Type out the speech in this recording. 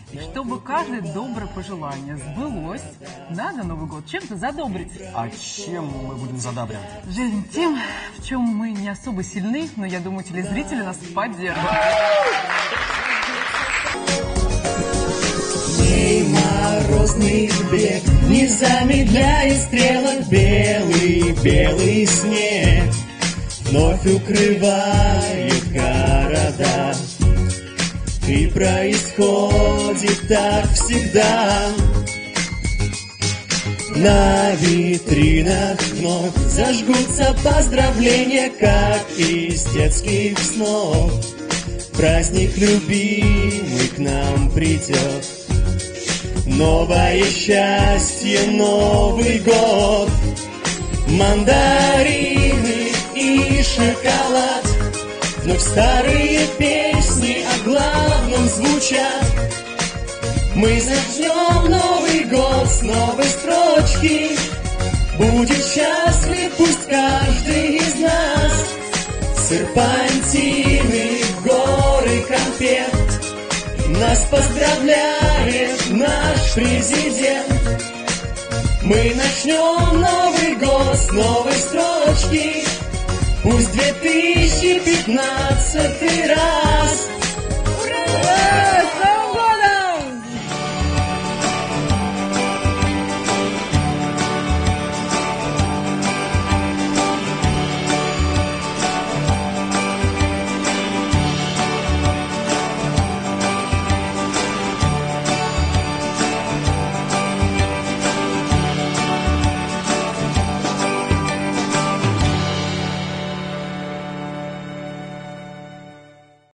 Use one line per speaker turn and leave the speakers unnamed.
И чтобы каждое доброе пожелание сбылось, надо Новый год чем-то задобрить.
А чем мы будем задабривать?
Жизнь тем, в чем мы не особо сильны, но я думаю, телезрители нас поддержат.
Морозный бег, не замедляя стрелок, белый снег вновь укрывает города. И происходит так всегда. На витринах вновь зажгутся поздравления, как из детских снов. Праздник любимый к нам придет. Новое счастье, Новый год. Мандарины и шоколад. Вновь старые песни о главном звучат. Мы зажжем Новый год с новой строчки. Будет счастлив пусть каждый из нас. Серпантины, горы конфет. Нас поздравляет наш президент. Мы начнем Новый год с новой строчки. Пусть 2015 раз